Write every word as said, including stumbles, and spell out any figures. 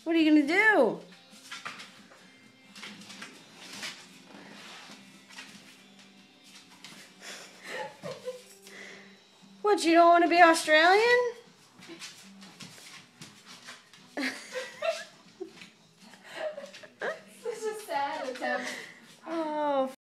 What are you going to do? What, you don't want to be Australian?